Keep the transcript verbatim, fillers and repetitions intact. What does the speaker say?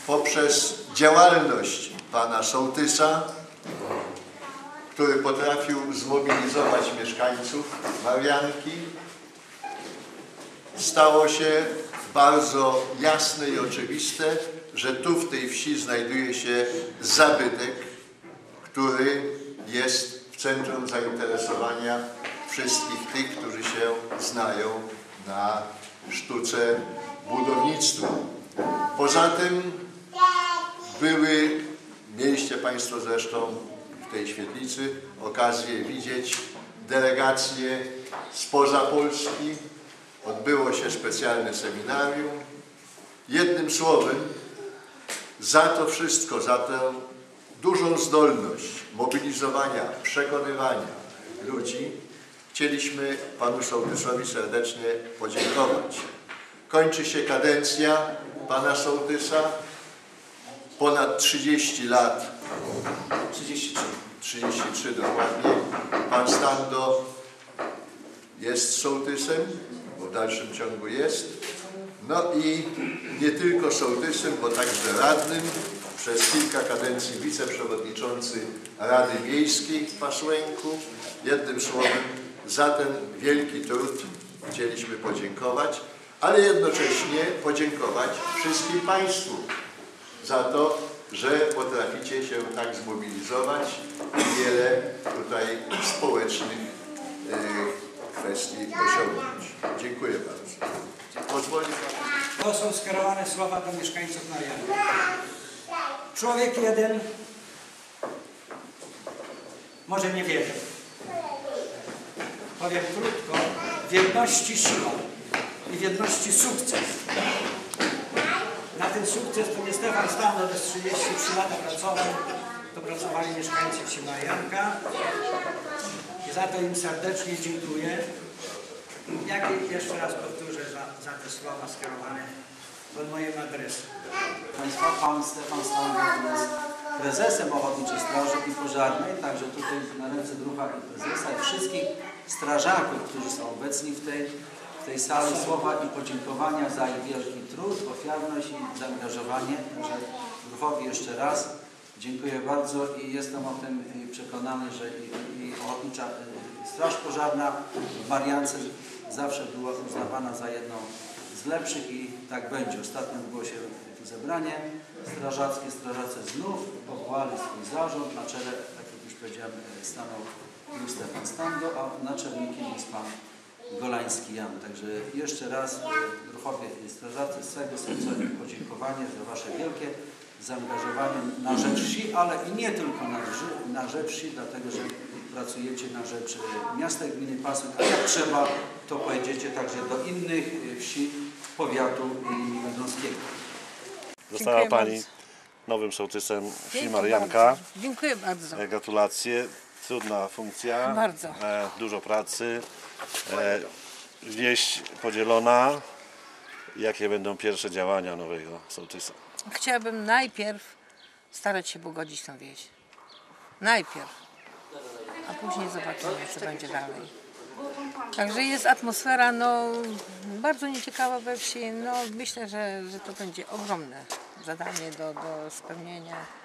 poprzez działalność pana sołtysa, który potrafił zmobilizować mieszkańców Marianki, stało się bardzo jasne i oczywiste, że tu w tej wsi znajduje się zabytek, który jest w centrum zainteresowania wszystkich tych, którzy się znają na sztuce budownictwa. Poza tym były, mieliście Państwo zresztą w tej świetlicy okazję widzieć delegacje spoza Polski. Odbyło się specjalne seminarium. Jednym słowem, za to wszystko, za tę dużą zdolność mobilizowania, przekonywania ludzi chcieliśmy panu sołtysowi serdecznie podziękować. Kończy się kadencja pana sołtysa. Ponad trzydzieści lat, trzydzieści trzy, trzydzieści trzy dokładnie, pan Stando jest sołtysem, bo w dalszym ciągu jest. No i nie tylko sołtysem, bo także radnym, przez kilka kadencji wiceprzewodniczący Rady Miejskiej w Pasłęku. Jednym słowem, za ten wielki trud chcieliśmy podziękować, ale jednocześnie podziękować wszystkim Państwu za to, że potraficie się tak zmobilizować i wiele tutaj społecznych e, kwestii osiągnąć. Dziękuję bardzo. Pozwoli pan. To są skierowane słowa do mieszkańców Marianki. Człowiek jeden może nie wierzy. Powiem krótko, w jedności siła i w jedności sukces. Na ten sukces to nie Stefan Stando przez trzydzieści trzy lata pracował, to pracowali mieszkańcy wsi Marianka i za to im serdecznie dziękuję. Jak jeszcze raz powtórzę za, za te słowa skierowane pod moim adresem. Państwa, pan Stefan Stando jest prezesem Ochotniczej Straży i Pożarnej, także tutaj na ręce druha i prezesa i wszystkich strażaków, którzy są obecni w tej, w tej sali, słowa i podziękowania za ich wielki trud, ofiarność i zaangażowanie. Także druhowi jeszcze raz dziękuję bardzo i jestem o tym przekonany, że i, i Ochotnicza Straż Pożarna w Mariance zawsze była uznawana za jedną z lepszych i tak będzie. Ostatnio było się zebranie strażackie. Strażacy znów powołali swój zarząd. Na czele, tak jak już powiedziałem, stanął już Stefan Stando, a naczelnikiem jest pan Golański Jan. Także jeszcze raz druhowie i strażacy z całego serca podziękowanie za wasze wielkie zaangażowanie na rzecz wsi, ale i nie tylko na, na rzecz wsi, dlatego że pracujecie na rzecz miasta i gminy Pasłęk, a jak trzeba, to pojedziecie także do innych wsi powiatu miłodąskiego. Została Pani bardzo nowym sołtysem wsi Marianka. Bardzo. Dziękuję bardzo. Gratulacje. Trudna funkcja. Bardzo. E, dużo pracy. E, wieś podzielona. Jakie będą pierwsze działania nowego sołtysa? Chciałabym najpierw starać się pogodzić tą wieś. Najpierw. A później zobaczymy, co będzie dalej. Także jest atmosfera no, bardzo nieciekawa we wsi. No, myślę, że, że to będzie ogromne zadanie do, do spełnienia.